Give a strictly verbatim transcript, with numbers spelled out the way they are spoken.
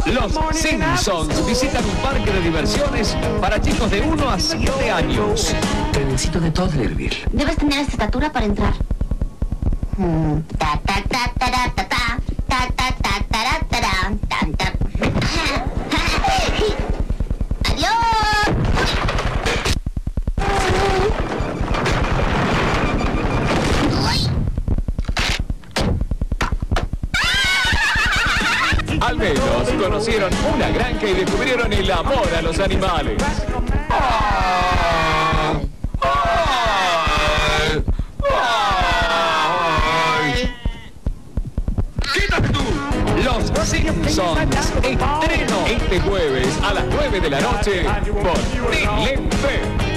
Los Simpsons visitan un parque de diversiones para chicos de uno a siete años. Trencito de Toddlerville. Debes tener esta estatura para entrar. Hmm. Ta, ta, ta, ta, ta, ta, ta, ta, ta, ta, ta, ta, ta, ta. ¡Adiós! Al menos conocieron una granja y descubrieron el amor a los animales. ¡Ay! ¡Ay! ¡Ay! ¡Quítate tú! Los Simpsons, estreno este jueves a las nueve de la noche por Telefe.